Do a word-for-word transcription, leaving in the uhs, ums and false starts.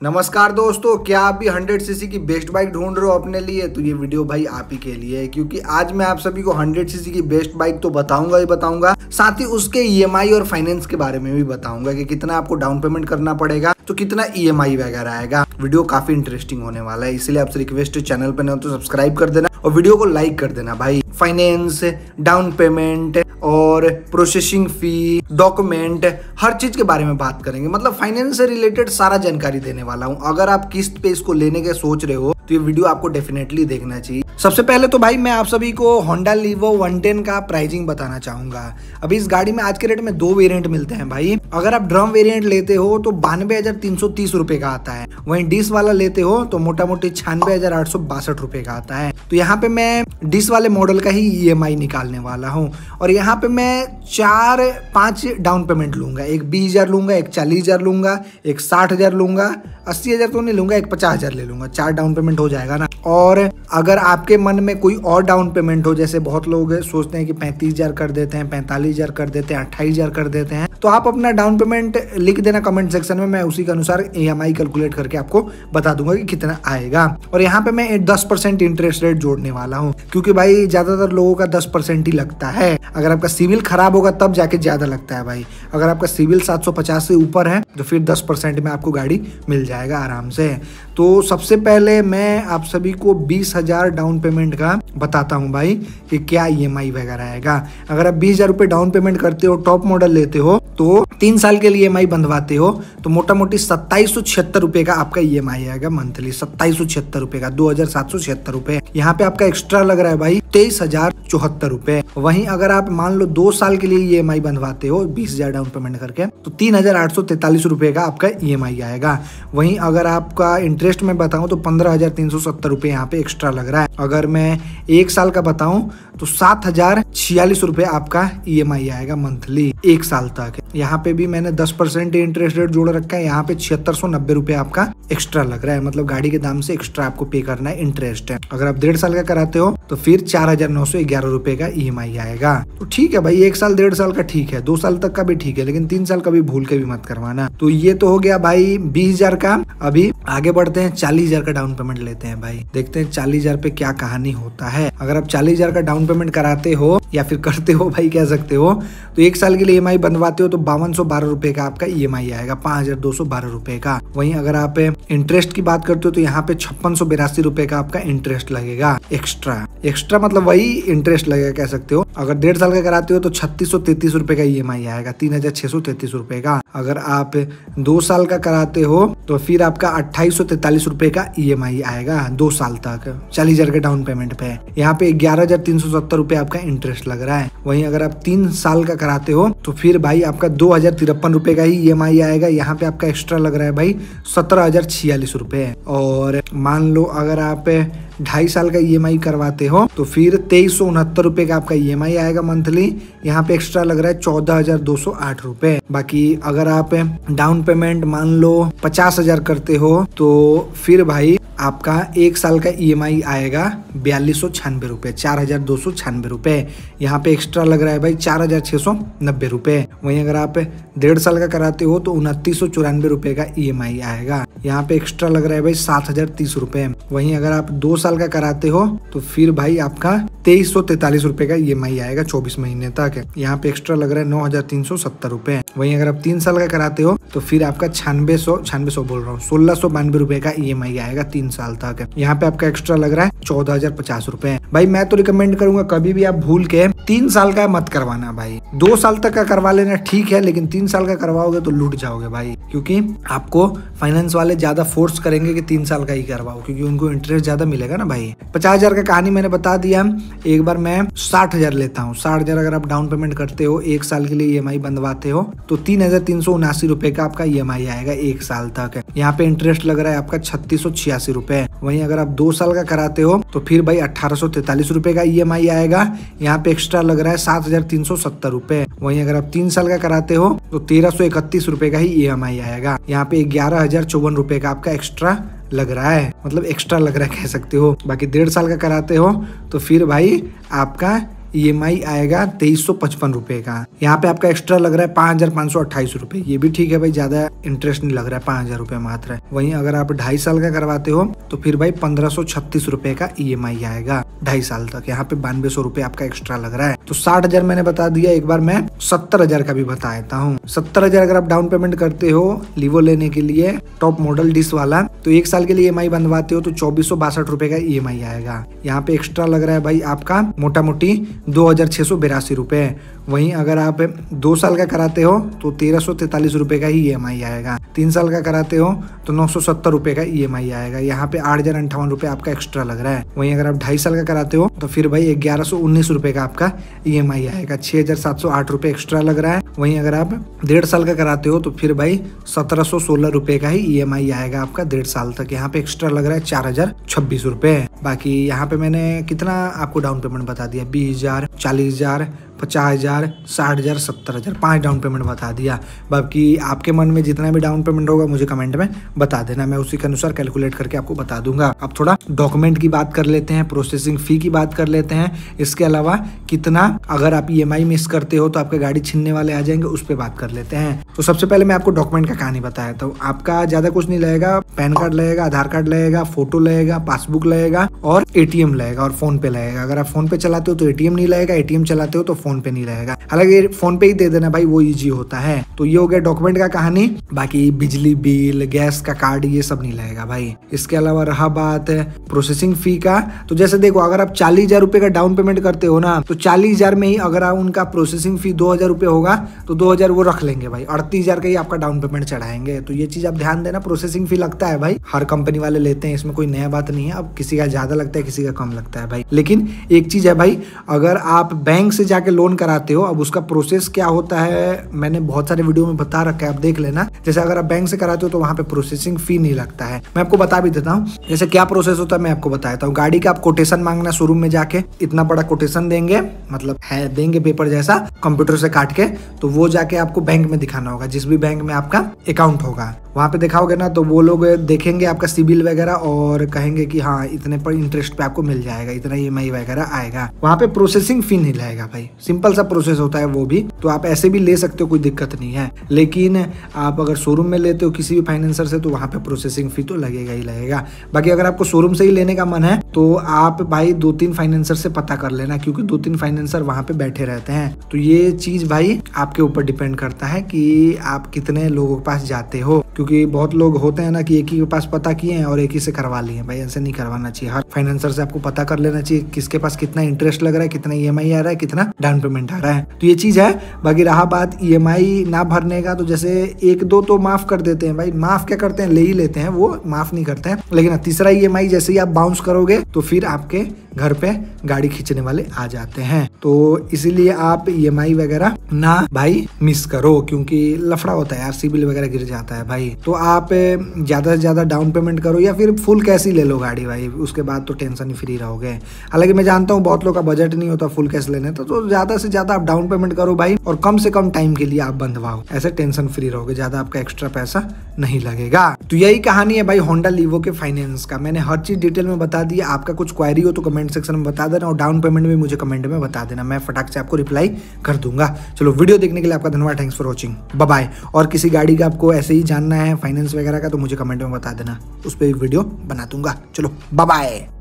नमस्कार दोस्तों, क्या आप भी हंड्रेड सीसी की बेस्ट बाइक ढूंढ रहे हो अपने लिए? तो ये वीडियो भाई आप ही के लिए है, क्योंकि आज मैं आप सभी को हंड्रेड सीसी की बेस्ट बाइक तो बताऊंगा ही बताऊंगा, साथ ही उसके ईएमआई और फाइनेंस के बारे में भी बताऊंगा कि कितना आपको डाउन पेमेंट करना पड़ेगा, तो कितना ईएमआई वगैरह आएगा। वीडियो काफी इंटरेस्टिंग होने वाला है, इसलिए आपसे रिक्वेस्ट है, चैनल पर नहीं हो तो सब्सक्राइब कर देना और वीडियो को लाइक कर देना भाई। फाइनेंस, डाउन पेमेंट और प्रोसेसिंग फी, डॉक्यूमेंट, हर चीज के बारे में बात करेंगे। मतलब फाइनेंस से रिलेटेड सारा जानकारी देने वाला हूं। अगर आप किस्त पे इसको लेने के सोच रहे हो तो ये वीडियो आपको डेफिनेटली देखना चाहिए। सबसे पहले तो भाई मैं आप सभी को होंडा लीवो वन टेन का प्राइसिंग बताना चाहूंगा। अभी इस गाड़ी में आज के रेट में दो वेरिएंट मिलते हैं भाई। अगर आप ड्रम वेरिएंट लेते हो तो बानवे हजार तीन सौ तीस रुपए का आता है, वहीं डिस वाला लेते हो तो मोटा मोटी छियानवे हजार आठ सौ बासठ रुपए का आता है। तो यहाँ पे मैं डिस वाले मॉडल का ही ईएमआई निकालने वाला हूँ और यहाँ पे मैं चार पांच डाउन पेमेंट लूंगा। एक बीस हजार लूंगा, एक चालीस हजार लूंगा, एक साठ हजार लूंगा, अस्सी हजार तो नहीं लूंगा, एक पचास हजार ले लूंगा। चार डाउन पेमेंट हो जाएगा ना। और अगर आपके मन में कोई और डाउन पेमेंट हो, जैसे बहुत लोग सोचते हैं कि पैंतीस हजार कर देते हैं, पैंतालीस हजार कर देते हैं, अट्ठाईस हजार कर देते हैं, तो आप अपना डाउन पेमेंट लिख देना कमेंट सेक्शन में। मैं उसी के अनुसार ईएमआई कैलकुलेट करके आपको बता दूंगा कि कितना आएगा। और यहाँ पे मैं दस परसेंट इंटरेस्ट रेट जोड़ने वाला हूँ, क्योंकि भाई ज्यादातर लोगों का दस परसेंट ही लगता है। अगर आपका सिविल खराब होगा तब जाके ज्यादा लगता है भाई। अगर आपका सिविल सात सौ पचास से ऊपर है तो फिर दस परसेंट में आपको गाड़ी मिल जाएगा आराम से। तो सबसे पहले मैं आप सभी को बीस हजार डाउन पेमेंट का बताता हूँ भाई कि क्या ईएमआई वगैरह आएगा। अगर आप बीस हजार रुपए डाउन पेमेंट करते हो, टॉप मॉडल लेते हो, तो तीन साल के लिए ईएमआई बंधवाते हो तो मोटा मोटी सत्ताईस सौ छिहत्तर रुपए का आपका ईएमआई आएगा मंथली। सत्ताईस सौ छिहत्तर रुपए का, दो हजार सात सौ छिहत्तर रुपए। यहाँ पे आपका एक्स्ट्रा लग रहा है भाई तेईस हजार चौहत्तर रुपए। वहीं अगर आप मान लो दो साल के लिए ईएमआई बंधवाते हो बीस हजार डाउन पेमेंट करके, तो तीन हजार आठ सौ तैतालीस रुपए का आपका ईएमआई आएगा। वहीं अगर आपका इंटरेस्ट में बताऊं तो पंद्रह हजार तीन सौ सत्तर रुपए यहाँ पे एक्स्ट्रा लग रहा है। अगर मैं एक साल का बताऊं तो सात हजार छियालीस रुपए आपका ईएमआई आएगा मंथली एक साल तक। यहाँ पे भी मैंने दस परसेंट इंटरेस्ट रेट जोड़ रखा है। यहाँ पे छिहत्तर सौ नब्बे रुपए आपका एक्स्ट्रा लग रहा है, मतलब गाड़ी के दाम से एक्स्ट्रा आपको पे करना है इंटरेस्ट है। अगर आप डेढ़ साल का कराते हो तो फिर चार हजार नौ सौ ग्यारह रुपए का ईएमआई आएगा। तो ठीक है भाई, एक साल डेढ़ साल का ठीक है, दो साल तक का भी ठीक है, लेकिन तीन साल का भी भूल के भी मत करवाना। तो ये तो हो गया भाई बीस हजार का। अभी आगे बढ़ते हैं, चालीस हजार का डाउन पेमेंट लेते हैं भाई। देखते हैं चालीस हजार पे क्या कहानी होता है। अगर आप चालीस हजार का डाउन पेमेंट कराते हो या फिर करते हो भाई कह सकते हो, तो एक साल के लिए ईएमआई बनवाते हो तो बावन सौ बारह रुपए का आपका ईएमआई आएगा, पांच हजार दो सौ बारह रुपए का। वहीं अगर आप इंटरेस्ट की बात करते हो तो यहाँ पे छप्पन सौ बिरासी रुपए का आपका इंटरेस्ट लगेगा एक्स्ट्रा। एक्स्ट्रा मतलब वही इंटरेस्ट लगेगा कह सकते हो। अगर डेढ़ साल का कराते हो तो छत्तीस सौ तैतीस रुपए का ईएमआई आएगा, तीन हजार छह सौ तैतीस रुपए का। अगर आप दो साल का कराते हो तो फिर आपका अट्ठाईस सौ तैतालीस रुपए का ईएमआई आएगा दो साल तक, चालीस हजार के डाउन पेमेंट पे। यहाँ पे ग्यारह हजार तीन सौ सत्तर रुपए आपका इंटरेस्ट लग रहा है। वहीं अगर आप तीन साल का कराते हो तो फिर भाई आपका दो हजार तिरपन रुपए का ही ईएमआई आएगा। यहाँ पे आपका एक्स्ट्रा लग रहा है भाई सत्रह हजार छियालीस रुपए। और मान लो अगर आप ढाई साल का ईएमआई करवाते हो तो फिर तेईस सौ उनहत्तर रुपए का आपका ईएमआई आएगा मंथली। यहाँ पे एक्स्ट्रा लग रहा है चौदह हजार दो सौ आठ रुपए। बाकी अगर आप डाउन पेमेंट मान लो पचास हजार करते हो तो फिर भाई आपका एक साल का ईएमआई आएगा बयालीस सौ छियानवे रुपए, चार हजार दो सौ छियानवे रुपए। यहाँ पे एक्स्ट्रा लग रहा है भाई चार हजार छह सौ नब्बे रुपए। वहीं अगर आप डेढ़ साल का कराते हो तो उनतीस सौ चौरानवे रुपए का ईएमआई आएगा। यहाँ पे एक्स्ट्रा लग रहा है भाई सात हजार तीस रुपए। वहीं अगर आप दो साल का कराते हो तो फिर भाई आपका तेईस सौ तैतालीस रुपए का ईएमआई आएगा चौबीस महीने तक। यहाँ पे एक्स्ट्रा लग रहा है नौ हजार तीन सौ सत्तर रुपए। वहीं अगर आप तीन साल का कराते हो तो फिर आपका छियानवे सौ छियानवे सौ बोल रहा हूँ सोलह सौ बानवे रुपए का ईएमआई आएगा तीन साल तक। यहाँ पे आपका एक्स्ट्रा लग रहा है चौदह हजार पचास रुपए। भाई मैं तो रिकमेंड करूंगा कभी भी आप भूल के तीन साल का मत करवाना भाई। दो साल तक का करवा लेना ठीक है, लेकिन तीन साल का करवाओगे तो लूट जाओगे भाई, क्योंकि आपको फाइनेंस वाले ज्यादा फोर्स करेंगे कि तीन साल का ही करवाओ, क्योंकि उनको इंटरेस्ट ज्यादा मिलेगा ना भाई। पचास हजार का कहानी मैंने बता दिया। एक बार मैं साठ हजार लेता हूँ। साठ हजार अगर आप डाउन पेमेंट करते हो, एक साल के लिए ईएमआई बंधवाते हो तो तीन हजार तीन सौ उनासी रुपए का आपका ईएमआई आएगा एक साल तक। यहाँ पे इंटरेस्ट लग रहा है आपका छत्तीस सौ छियासी रुपए। वहीं अगर आप दो साल का कराते हो तो फिर भाई अठारह सौ तैतालीस रुपए का ईएमआई आएगा। यहाँ पे एक्स्ट्रा लग रहा है सात हजार तीन सौ सत्तर रुपए। वहीं अगर आप तीन साल का कराते हो तो तेरह सौ इकतीस रुपए का ही ईएमआई आएगा। यहाँ पे ग्यारह हजार चौवन रुपए का आपका एक्स्ट्रा लग रहा है, मतलब एक्स्ट्रा लग रहा है कह सकते हो। बाकी डेढ़ साल का कराते हो तो फिर भाई आपका ई एम आई आएगा तेईस सौ पचपन रुपए का। यहाँ पे आपका एक्स्ट्रा लग रहा है पाँच हजार पाँच सौ अट्ठाईस रुपए। ये भी ठीक है भाई, ज्यादा इंटरेस्ट नहीं लग रहा है, पाँच हजार रुपए मात्र है। वहीं अगर आप ढाई साल का करवाते हो तो फिर भाई पंद्रह सौ छत्तीस रुपए का ई एम आई आएगा ढाई साल तक। यहाँ पे बानवे सौ रुपए आपका एक्स्ट्रा लग रहा है। तो साठ हजार मैंने बता दिया, एक बार मैं सत्तर हजार का भी बता देता हूँ। सत्तर हजार अगर आप डाउन पेमेंट करते हो लीवो लेने के लिए टॉप मॉडल डिस वाला, तो एक साल के लिए ई एम आई बनवाते हो तो चौबीस सौ बासठ रुपए का ई एम आई आएगा। यहाँ पे एक्स्ट्रा लग रहा है भाई आपका मोटा मोटी दो हजार छह सौ बिरासी रुपए। वहीं अगर आप दो साल का कराते हो तो तेरह सौ तैतालीस रुपए का ही ई एम आई आएगा। तीन साल का कराते हो तो नौ सौ सत्तर रुपए का ई एम आई आएगा। यहाँ पे आठ हजार अंठावन रुपए आपका एक्स्ट्रा लग रहा है। वहीं अगर आप ढाई साल का कराते हो तो फिर भाई ग्यारह सौ उन्नीस रुपए का आपका ई एम आई आएगा, छह हजार सात सौ आठ रुपए एक्स्ट्रा लग रहा है। वहीं अगर आप डेढ़ साल का कराते हो तो फिर भाई सत्रह सौ सोलह रुपए का ही ई एम आई आएगा आपका डेढ़ साल तक। यहाँ पे एक्स्ट्रा लग रहा है चार हजार छब्बीस रुपए। बाकी यहाँ पे मैंने कितना आपको डाउन पेमेंट बता दिया, बीस हजार, चालीस हजार, पचास हजार, साठ हजार, सत्तर हजार, पांच डाउन पेमेंट बता दिया। बाकी आपके मन में जितना भी डाउन पेमेंट होगा मुझे कमेंट में बता देना, मैं उसी के अनुसार कैलकुलेट करके आपको बता दूंगा। अब थोड़ा डॉक्यूमेंट की बात कर लेते हैं, प्रोसेसिंग फी की बात कर लेते हैं। इसके अलावा कितना अगर आप ई एम आई मिस करते हो तो आपके गाड़ी छीनने वाले आ जाएंगे, उस पर बात कर लेते हैं। तो सबसे पहले मैं आपको डॉक्यूमेंट का कहानी बताया, तो आपका ज्यादा कुछ नहीं लगेगा। पैन कार्ड लगेगा, आधार कार्ड लगेगा, फोटो लगेगा, पासबुक लगेगा और ए टी एम लगेगा और फोन पे लगेगा। अगर आप फोन पे चलाते हो तो ए टी एम नहीं लगेगा, ए टी एम चलाते हो तो फोन पे नहीं लगेगा। हालांकि फोन पे ही दे देना भाई, वो इजी होता है। तो ये हो गया डॉक्यूमेंट का कहानी। बाकी बिजली बिल, गैस का कार्ड, ये सब नहीं लगेगा भाई। इसके अलावा रहा बात प्रोसेसिंग फी का, तो जैसे देखो अगर आप चालीस हजार रुपए का डाउन पेमेंट करते हो ना, तो चालीस हजार में ही अगर आप उनका प्रोसेसिंग फी दो हजार रुपए होगा तो दो हजार वो रख लेंगे भाई, अड़तीस हजार का ही आपका डाउन पेमेंट चढ़ाएंगे। तो ये चीज आप ध्यान देना, प्रोसेसिंग फी लगता है भाई, हर कंपनी वाले लेते हैं, इसमें कोई नया बात नहीं है। अब किसी का ज्यादा लगता है, किसी का कम लगता है भाई। लेकिन एक चीज है भाई, अगर आप बैंक से जाके लोन कराते हो, अब उसका प्रोसेस क्या होता है मैंने बहुत सारे वीडियो में बता रखा है, आप देख लेना। जैसे अगर आप बैंक से कराते हो तो वहां पे प्रोसेसिंग फी नहीं लगता है। मैं आपको बता भी देता हूँ जैसे क्या प्रोसेस होता है, मैं आपको बताता हूँ। गाड़ी का आप कोटेशन मांगना शोरूम में जाके, इतना बड़ा कोटेशन देंगे, मतलब है देंगे पेपर जैसा कंप्यूटर से काट के, तो वो जाके आपको बैंक में दिखाना होगा, जिस भी बैंक में आपका अकाउंट होगा। वहां पे दिखाओगे ना तो वो लोग देखेंगे आपका सिबिल वगैरह और कहेंगे कि हाँ इतने पर इंटरेस्ट पे आपको मिल जाएगा, इतना ई एम आई वगैरह आएगा। वहां पे प्रोसेसिंग फी नहीं लगेगा भाई, सिंपल सा प्रोसेस होता है वो भी। तो आप ऐसे भी ले सकते हो, कोई दिक्कत नहीं है। लेकिन आप अगर शोरूम में लेते हो किसी भी फाइनेंसर से तो वहां पे प्रोसेसिंग फी तो लगेगा ही लगेगा। बाकी अगर आपको शोरूम से ही लेने का मन है तो आप भाई दो तीन फाइनेंसर से पता कर लेना, क्योंकि दो तीन फाइनेंसर वहां पे बैठे रहते हैं। तो ये चीज भाई आपके ऊपर डिपेंड करता है कि आप कितने लोगों के पास जाते हो, क्योंकि बहुत लोग होते हैं ना कि एक ही के पास पता किए हैं और एक ही से करवा लिए। भाई ऐसे नहीं करवाना चाहिए, हर फाइनेंसर से आपको पता कर लेना चाहिए किसके पास कितना इंटरेस्ट लग रहा है, कितना ई एम आई आ रहा है, कितना डाउन पेमेंट आ रहा है। तो ये चीज है। बाकी रहा बात ई एम आई ना भरने का, तो जैसे एक दो तो माफ कर देते हैं भाई, माफ क्या करते हैं, ले ही लेते हैं, वो माफ नहीं करते हैं। लेकिन तीसरा ई एम आई जैसे ही आप बाउंस करोगे तो फिर आपके घर पे गाड़ी खींचने वाले आ जाते हैं। तो इसीलिए आप ई एम आई वगैरह ना भाई मिस करो, क्योंकि लफड़ा होता है यार, सिबिल वगैरह गिर जाता है भाई। तो आप ज्यादा से ज्यादा डाउन पेमेंट करो या फिर फुल कैश ही ले लो गाड़ी भाई, उसके बाद तो टेंशन ही फ्री रहोगे। हालांकि मैं जानता हूँ बहुत लोग का बजट नहीं होता फुल कैश लेने, तो, तो ज्यादा से ज्यादा आप डाउन पेमेंट करो भाई, और कम से कम टाइम के लिए आप बंधवाओ, ऐसे टेंशन फ्री रहोगे, ज्यादा आपका एक्स्ट्रा पैसा नहीं लगेगा। तो यही कहानी है भाई होंडा लीवो के फाइनेंस का। मैंने हर चीज डिटेल में बता दिया। आपका कुछ क्वेरी हो तो कमेंट सेक्शन में बता देना, और डाउन पेमेंट भी मुझे कमेंट में बता देना, मैं फटाक से आपको रिप्लाई कर दूंगा। चलो वीडियो देखने के लिए आपका धन्यवाद, thanks for watching, bye bye. और किसी गाड़ी का आपको ऐसे ही जानना है फाइनेंस वगैरह का तो मुझे कमेंट में बता देना, उस पर वीडियो बना दूंगा। चलो बाय बाय।